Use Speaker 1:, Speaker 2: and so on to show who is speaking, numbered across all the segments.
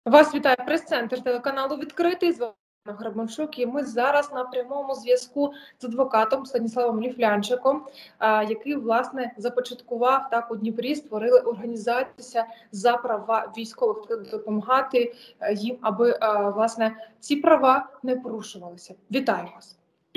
Speaker 1: Вас вітає прес-центр телеканалу «Відкритий». З вами Гребенчук, і ми зараз на прямому зв'язку з адвокатом Станіславом Ліфлянчиком, який, власне, започаткував так у Дніпрі, створили організацію за права військових, допомагати їм, аби, власне, ці права не порушувалися. Вітаю вас.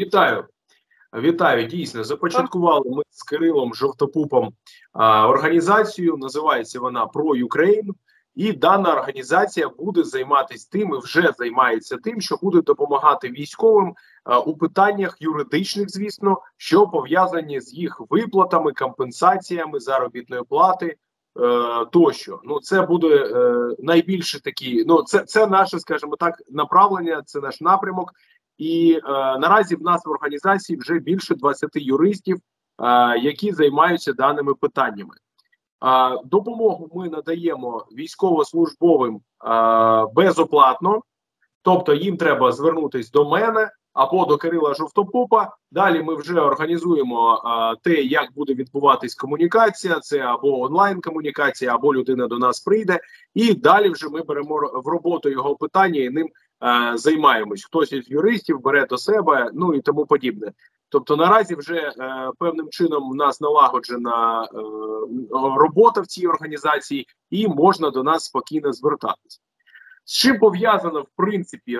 Speaker 2: Вітаю, дійсно, започаткували ми з Кирилом Жовтопупом організацію, називається вона «Про-Юкрейн», і дана організація буде займатися тим, і вже займається тим, що буде допомагати військовим у питаннях юридичних, звісно, що пов'язані з їх виплатами, компенсаціями, заробітної плати тощо. Ну, це буде найбільше такі, ну, це наше, скажімо так, направлення, це наш напрямок. І наразі в нас в організації вже більше 20 юристів, які займаються даними питаннями. Допомогу ми надаємо військовослужбовим безоплатно, тобто їм треба звернутися до мене або до Кирила Жовтопупа. Далі ми вже організуємо те, як буде відбуватись комунікація, це або онлайн-комунікація, або людина до нас прийде, і далі вже ми беремо в роботу його питання і ним займаємось. Хтось із юристів бере до себе, ну і тому подібне. Тобто наразі вже певним чином у нас налагоджена робота в цій організації і можна до нас спокійно звертатися. З чим пов'язана, в принципі,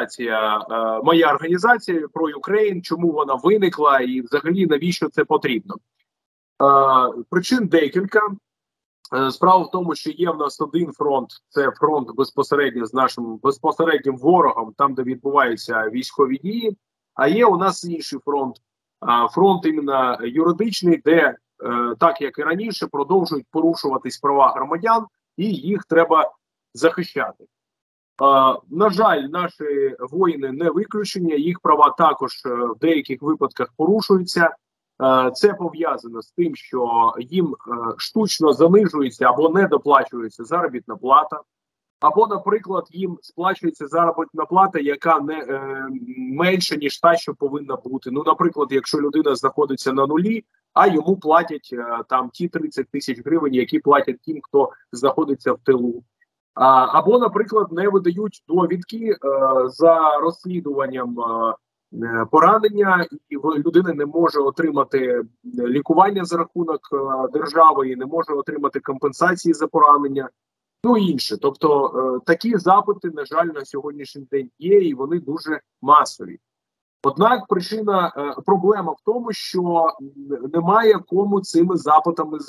Speaker 2: моя організація «Про-Юкрейн», чому вона виникла і взагалі навіщо це потрібно? Причин декілька. Справа в тому, що є в нас один фронт, це фронт безпосередньо з нашим безпосереднім ворогом, там, де відбуваються військові дії, а є у нас інший фронт, фронт іменно юридичний, де, так як і раніше, продовжують порушуватись права громадян, і їх треба захищати. На жаль, наші воїни не виключення, їх права також в деяких випадках порушуються. Це пов'язано з тим, що їм штучно занижується або не доплачується заробітна плата, або, наприклад, їм сплачується заробітна плата, яка не менша, ніж та, що повинна бути. Ну, наприклад, якщо людина знаходиться на нулі, а йому платять там ті 30 тисяч гривень, які платять тим, хто знаходиться в тилу. Або, наприклад, не видають довідки за розслідуванням поранення, і людина не може отримати лікування за рахунок держави і не може отримати компенсації за поранення, ну і інше. Тобто такі запити, на жаль, на сьогоднішній день є, і вони дуже масові. Однак проблема в тому, що немає кому цими запитами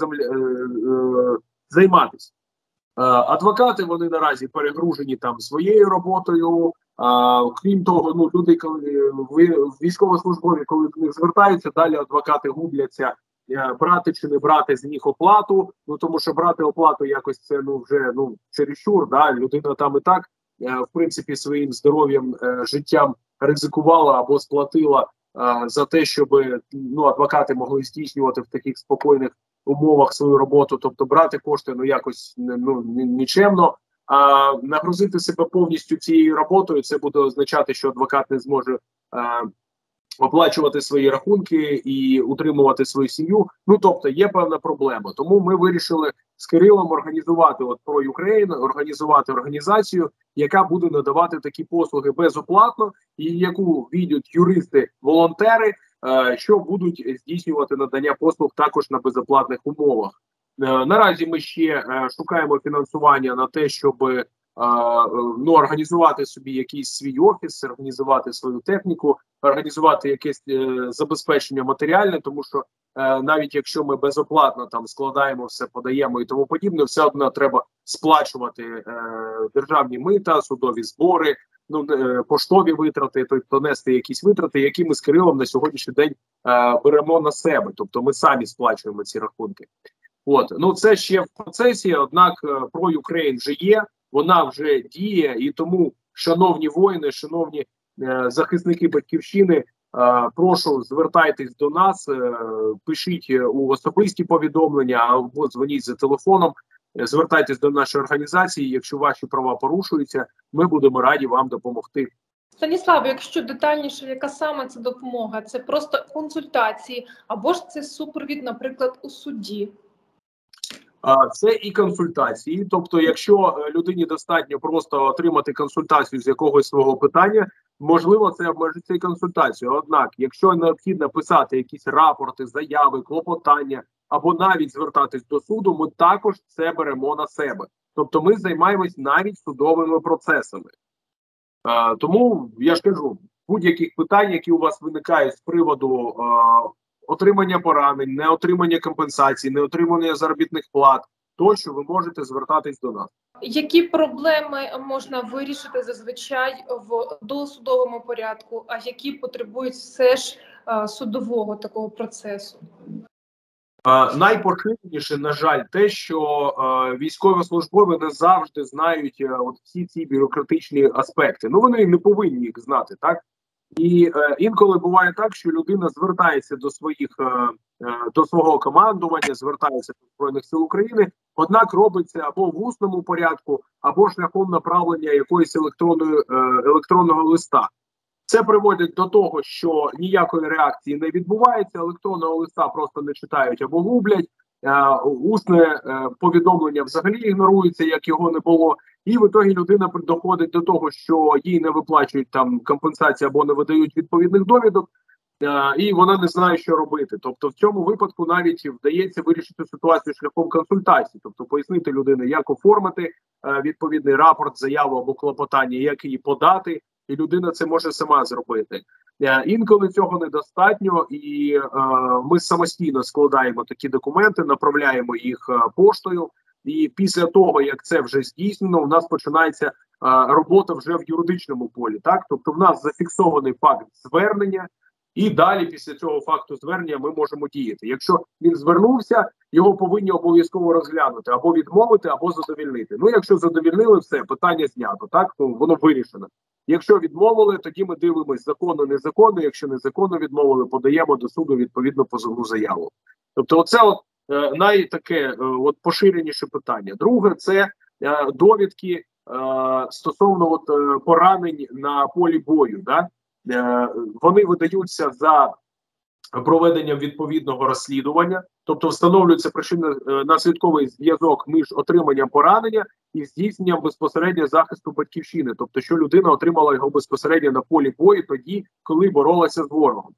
Speaker 2: займатися. Адвокати, вони наразі перегружені там своєю роботою. Крім того, ну, люди, коли військовослужбові, коли до них звертаються, далі адвокати губляться, брати чи не брати з них оплату. Ну, тому що брати оплату якось це, ну, вже, ну, чересчур, да, людина там і так, в принципі, своїм здоров'ям, життям ризикувала або сплатила за те, щоб, ну, адвокати могли здійснювати в таких спокійних умовах свою роботу, тобто брати кошти, ну, якось, ну, нічемно. Нагрузити себе повністю цією роботою, це буде означати, що адвокат не зможе оплачувати свої рахунки і утримувати свою сім'ю. Ну, тобто, є певна проблема. Тому ми вирішили з Кирилом організувати «Про-Юкрейн», організувати організацію, яка буде надавати такі послуги безоплатно, і яку війдуть юристи-волонтери, що будуть здійснювати надання послуг також на безоплатних умовах. Наразі ми ще шукаємо фінансування на те, щоб ну, організувати собі якийсь свій офіс, організувати свою техніку, організувати якесь забезпечення матеріальне, тому що навіть якщо ми безоплатно там складаємо все, подаємо і тому подібне, все одно треба сплачувати державні мита, судові збори, ну, поштові витрати, тобто нести якісь витрати, які ми з Кирилом на сьогоднішній день беремо на себе, тобто ми самі сплачуємо ці рахунки. Ну, це ще в процесі, однак «Про-Юкрейн» вже є, вона вже діє, і тому, шановні воїни, шановні захисники Батьківщини, прошу, звертайтесь до нас, пишіть у особисті повідомлення або дзвоніть за телефоном, звертайтесь до нашої організації, якщо ваші права порушуються, ми будемо раді вам допомогти.
Speaker 1: Станіслав, якщо детальніше, яка саме це допомога? Це просто консультації, або ж це супровід, наприклад, у суді?
Speaker 2: Це і консультації. Тобто, якщо людині достатньо просто отримати консультацію з якогось свого питання, можливо, це обмежиться і консультацією. Однак, якщо необхідно писати якісь рапорти, заяви, клопотання або навіть звертатись до суду, ми також це беремо на себе. Тобто ми займаємось навіть судовими процесами. Тому я ж кажу, будь-яких питань, які у вас виникають з приводу отримання поранень, неотримання компенсацій, неотримання заробітних плат, тощо ви можете звертатись до нас.
Speaker 1: Які проблеми можна вирішити зазвичай в досудовому порядку, а які потребують все ж судового такого процесу?
Speaker 2: Найпоширеніше, на жаль, те, що військовослужбовці не завжди знають всі ці бюрократичні аспекти. Ну, вони не повинні їх знати, так? І інколи буває так, що людина звертається до свого командування, звертається до Збройних сил України, однак робиться або в усному порядку, або шляхом направлення якоїсь електронного листа. Це приводить до того, що ніякої реакції не відбувається, електронного листа просто не читають або гублять, усне повідомлення взагалі ігнорується, як його не було, і в ітогі людина доходить до того, що їй не виплачують там компенсації або не видають відповідних довідок, і вона не знає, що робити. Тобто в цьому випадку навіть вдається вирішити ситуацію шляхом консультації, тобто пояснити людині, як оформити відповідний рапорт, заяву або клопотання, як її подати, і людина це може сама зробити. Інколи цього недостатньо, і ми самостійно складаємо такі документи, направляємо їх поштою, і після того, як це вже здійснено, у нас починається робота вже в юридичному полі. Так? Тобто в нас зафіксований факт звернення, і далі після цього факту звернення ми можемо діяти. Якщо він звернувся, його повинні обов'язково розглянути, або відмовити, або задовільнити. Ну, якщо задовільнили, все, питання знято, так? Ну, воно вирішено. Якщо відмовили, тоді ми дивимося законно, незаконно. Якщо незаконно відмовили, подаємо до суду відповідно позовну заяву. Тобто оце найтаке поширеніше питання. Друге, це довідки стосовно поранень на полі бою. Да? Вони видаються за проведенням відповідного розслідування, тобто встановлюється причинно-наслідковий зв'язок між отриманням поранення і здійсненням безпосередньо захисту батьківщини, тобто що людина отримала його безпосередньо на полі бою тоді, коли боролася з ворогом.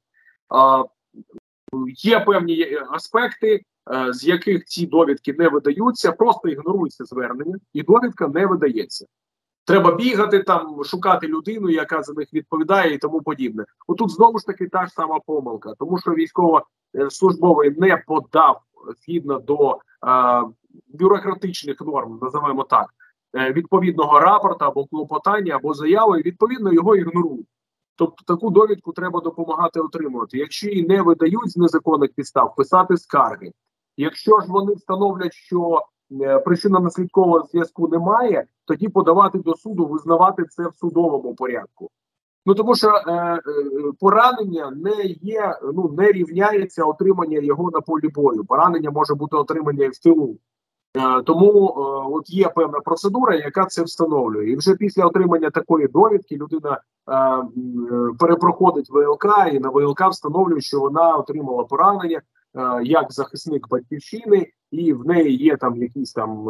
Speaker 2: Є певні аспекти, з яких ці довідки не видаються, просто ігнорується звернення і довідка не видається. Треба бігати там, шукати людину, яка за них відповідає і тому подібне. Отут знову ж таки та ж сама помилка, тому що військовослужбовий не подав згідно до бюрократичних норм, називаємо так, відповідного рапорта або клопотання, або заяви, і відповідно його ігнорують. Тобто таку довідку треба допомагати отримувати. Якщо її не видають з незаконних підстав, писати скарги. Якщо ж вони встановлять, що причинно-наслідкового зв'язку немає, тоді подавати до суду, визнавати це в судовому порядку. Ну тому що поранення не рівняється отримання його на полі бою. Поранення може бути отримання і в тилу. Тому от є певна процедура, яка це встановлює. І вже після отримання такої довідки людина перепроходить ВЛК, і на ВЛК встановлює, що вона отримала поранення як захисник батьківщини, і в неї є там якісь там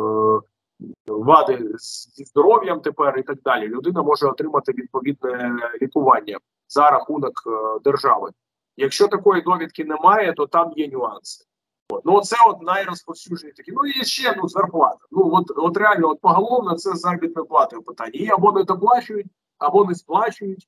Speaker 2: вади зі здоров'ям тепер і так далі. Людина може отримати відповідне лікування за рахунок держави. Якщо такої довідки немає, то там є нюанси. Ну, це найрозповсюджені такі. Ну, і ще зарплата. Ну, от реально, поголовно це заробітна плата в питанні. Її або не доплачують, або не сплачують.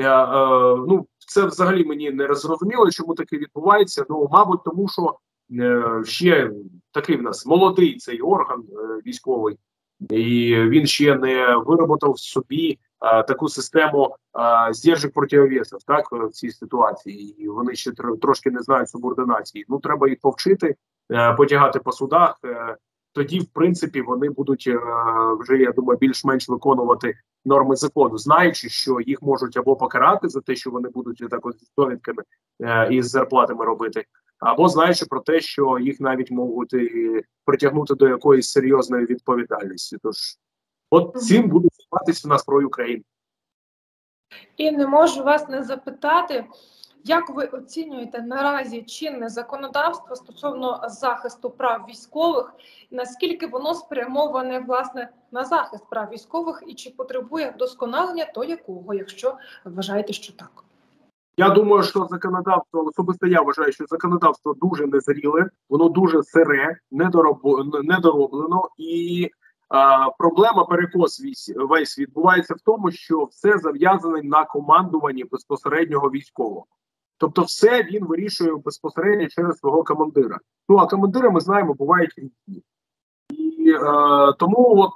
Speaker 2: Це взагалі мені не зрозуміло, чому таке відбувається. Ну, мабуть, тому що ще такий в нас молодий цей орган військовий, і він ще не вироботав в собі таку систему здержок противовесів, так, в цій ситуації. І вони ще трошки не знають субординації. Ну, треба їх повчити, потягати по судах. Тоді, в принципі, вони будуть вже, я думаю, більш-менш виконувати норми закону, знаючи, що їх можуть або покарати за те, що вони будуть так ось з довідками і з зарплатами робити, або знаючи про те, що їх навіть можуть притягнути до якоїсь серйозної відповідальності. Тож, от цим буде займатися у нас про Україну.
Speaker 1: І не можу вас не запитати, Як ви оцінюєте наразі чинне законодавство стосовно захисту прав військових? Наскільки воно спрямоване, власне, на захист прав військових і чи потребує вдосконалення, то якого, якщо вважаєте, що так?
Speaker 2: Я думаю, що законодавство, особисто я вважаю, що законодавство дуже незріле, воно дуже сире, недороблено, і проблема, перекос весь відбувається в тому, що все зав'язане на командуванні безпосереднього військового. Тобто все він вирішує безпосередньо через свого командира. Ну, а командири, ми знаємо, бувають різні. І тому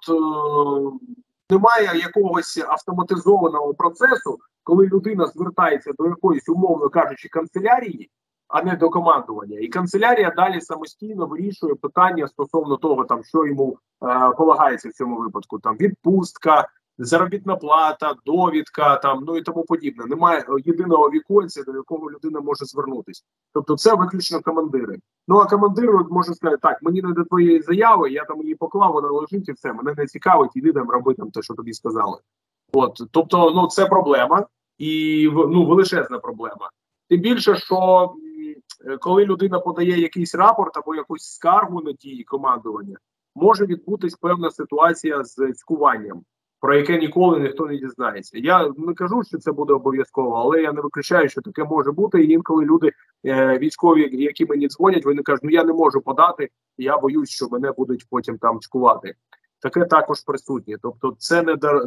Speaker 2: немає якогось автоматизованого процесу, коли людина звертається до якоїсь, умовно кажучи, канцелярії, а не до командування. І канцелярія далі самостійно вирішує питання стосовно того, там, що йому полагається в цьому випадку. Там відпустка, заробітна плата, довідка, там, ну і тому подібне. Немає єдиного віконця, до якого людина може звернутися. Тобто це виключно командири. Ну а командир може сказати, так, мені не до твоєї заяви, я там її поклав, вона лежить і все, мене не цікавить, іди там роби там те, що тобі сказали. От, тобто, ну це проблема і величезна проблема. Тим більше, що коли людина подає якийсь рапорт або якусь скаргу на дії командування, може відбутись певна ситуація з цькуванням, про яке ніколи ніхто не дізнається. Я не кажу, що це буде обов'язково, але я не виключаю, що таке може бути. І інколи люди, військові, які мені дзвонять, вони кажуть, ну я не можу подати, я боюсь, що мене будуть потім там цькувати. Таке також присутнє. Тобто це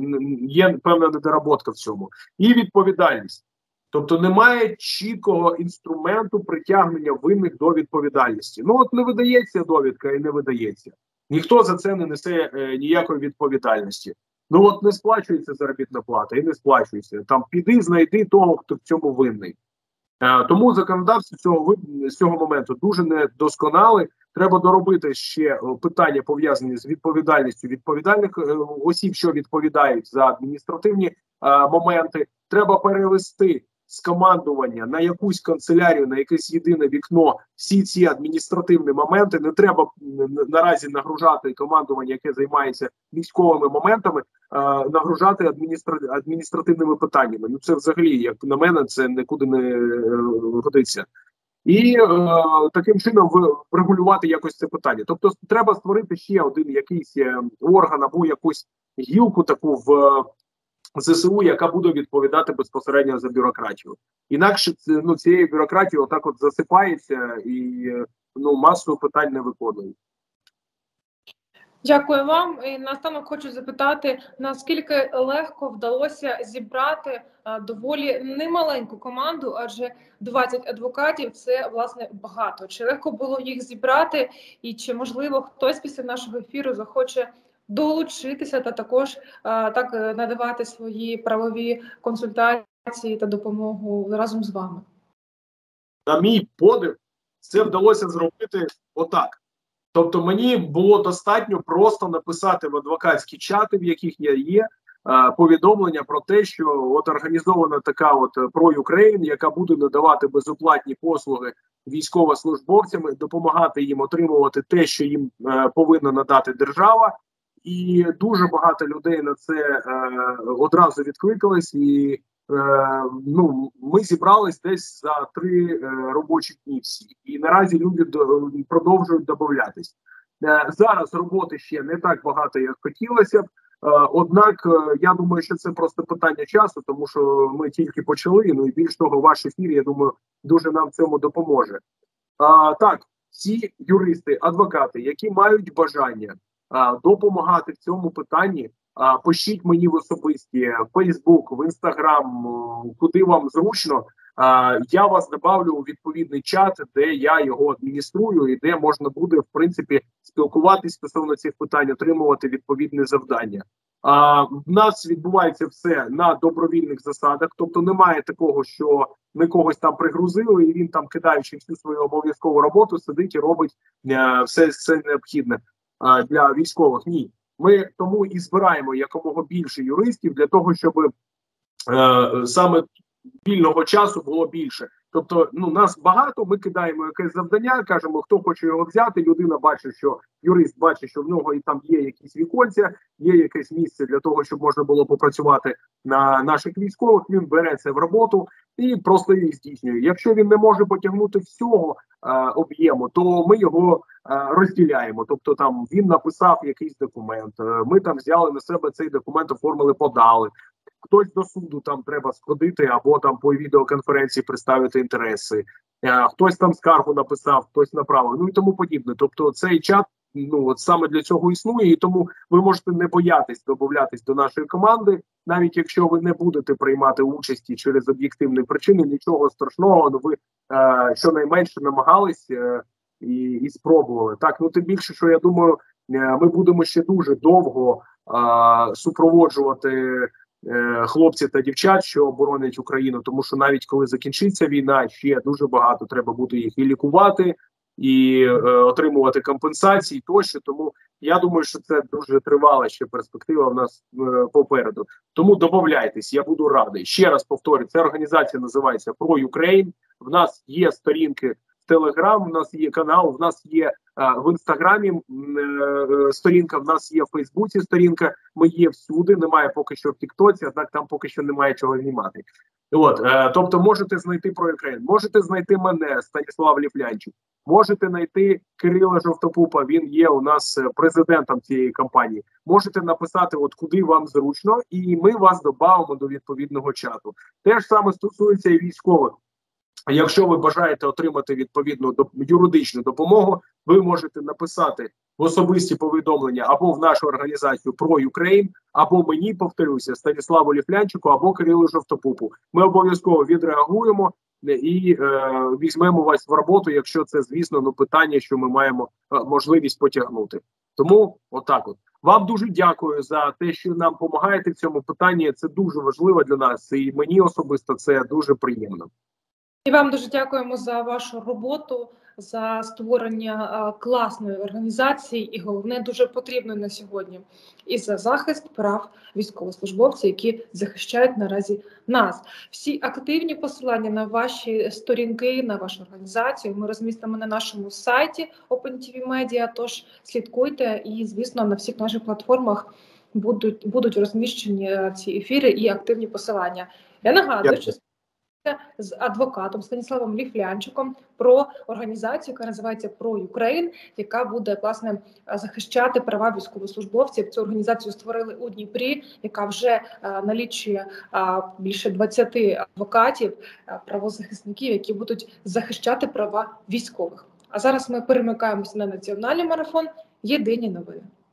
Speaker 2: є певна недоработка в цьому. І відповідальність. Тобто немає чіткого інструменту притягнення винних до відповідальності. Ну от не видається довідка і не видається. Ніхто за це не несе ніякої відповідальності. Ну от не сплачується заробітна плата і не сплачується. Там піди, знайди того, хто в цьому винний. Тому законодавство з цього моменту дуже недосконале. Треба доробити ще питання, пов'язані з відповідальністю відповідальних осіб, що відповідають за адміністративні моменти. Треба перевести з командування на якусь канцелярію, на якесь єдине вікно всі ці адміністративні моменти. Не треба наразі нагружати командування, яке займається військовими моментами, нагружати адміністративними питаннями. Ну це взагалі, як на мене, це нікуди не годиться. І таким чином врегулювати якось це питання. Тобто треба створити ще один якийсь орган або якусь гілку таку в ЗСУ, яка буде відповідати безпосередньо за бюрократію. Інакше цією бюрократією отак от засипається і масу питань не виконують.
Speaker 1: Дякую вам. І наостанок хочу запитати, наскільки легко вдалося зібрати доволі немаленьку команду, адже 20 адвокатів – це, власне, багато. Чи легко було їх зібрати і чи, можливо, хтось після нашого ефіру захоче долучитися та також так надавати свої правові консультації та допомогу разом з вами?
Speaker 2: На мій подив, це вдалося зробити отак. Тобто мені було достатньо просто написати в адвокатські чати, в яких я є, повідомлення про те, що от організована така от ProUkraine, яка буде надавати безоплатні послуги військовослужбовцям, допомагати їм отримувати те, що їм повинна надати держава. І дуже багато людей на це одразу відкликались, і ми зібрались десь за 3 робочі дні всі. І наразі люди продовжують додатись. Зараз роботи ще не так багато, як хотілося б. Однак, я думаю, що це просто питання часу, тому що ми тільки почали, і більш того, ваш ефір, я думаю, дуже нам в цьому допоможе. Так, всі юристи, адвокати, які мають бажання допомагати в цьому питанні, пишіть мені в особисті, в Фейсбук, в Інстаграм, куди вам зручно. Я вас добавлю у відповідний чат, де я його адмініструю і де можна буде, в принципі, спілкуватись стосовно цих питань, отримувати відповідне завдання. В нас відбувається все на добровільних засадах, тобто немає такого, що ми когось там пригрузили і він там, кидаючи всю свою обов'язкову роботу, сидить і робить все необхідне для військових. Ні. Ми тому і збираємо якомога більше юристів для того, щоб саме вільного часу було більше. Тобто, ну, нас багато, ми кидаємо якесь завдання, кажемо, хто хоче його взяти. Людина бачить, що юрист бачить, що в нього і там є якісь віконця, є якесь місце для того, щоб можна було попрацювати на наших військових. Він бере це в роботу і просто її здійснює. Якщо він не може потягнути всього об'єму, то ми його розділяємо. Тобто, там він написав якийсь документ. Ми там взяли на себе цей документ, оформили, подали. Хтось до суду там треба сходити, або там по відеоконференції представити інтереси. Хтось там скаргу написав, хтось направив, ну і тому подібне. Тобто цей чат, ну от саме для цього існує, і тому ви можете не боятись додатись до нашої команди, навіть якщо ви не будете приймати участі через об'єктивні причини, нічого страшного, ну ви щонайменше намагались і спробували. Так, ну тим більше, що я думаю, ми будемо ще дуже довго супроводжувати хлопців та дівчат, що оборонять Україну, тому що навіть коли закінчиться війна, ще дуже багато треба буде їх і лікувати, і отримувати компенсації тощо. Тому я думаю, що це дуже тривала ще перспектива в нас попереду. Тому домовляйтесь, я буду радий. Ще раз повторю, ця організація називається Pro Ukraine. В нас є сторінки в Телеграм, в нас є канал, в нас є в Інстаграмі сторінка, в нас є в Фейсбуці сторінка, ми є всюди, немає поки що в Тіктоці, однак там поки що немає чого знімати. От, тобто можете знайти Pro Ukraine, можете знайти мене, Станіслав Ліфлянчук, можете знайти Кирила Жовтопупа, він є у нас президентом цієї кампанії. Можете написати, от куди вам зручно, і ми вас додамо до відповідного чату. Те ж саме стосується і військових. Якщо ви бажаєте отримати відповідну юридичну допомогу, ви можете написати в особисті повідомлення або в нашу організацію Pro Ukraine, або мені, повторюся, Станіславу Ліфлянчику, або Кирилу Жовтопупу. Ми обов'язково відреагуємо і візьмемо вас в роботу, якщо це, звісно, питання, що ми маємо можливість потягнути. Тому отак от. Вам дуже дякую за те, що нам допомагаєте в цьому питанні. Це дуже важливо для нас, і мені особисто це дуже приємно.
Speaker 1: І вам дуже дякуємо за вашу роботу, за створення класної організації і, головне, дуже потрібної на сьогодні, і за захист прав військовослужбовців, які захищають наразі нас. Всі активні посилання на ваші сторінки, на вашу організацію ми розмістимо на нашому сайті OpenTV Media, тож слідкуйте і, звісно, на всіх наших платформах будуть розміщені ці ефіри і активні посилання. Я нагадую, що з адвокатом Станіславом Ліфлянчиком про організацію, яка називається Pro Ukraine, яка буде, власне, захищати права військовослужбовців. Цю організацію створили у Дніпрі, яка вже налічує більше 20 адвокатів, правозахисників, які будуть захищати права військових. А зараз ми перемикаємося на національний марафон «Єдині новини».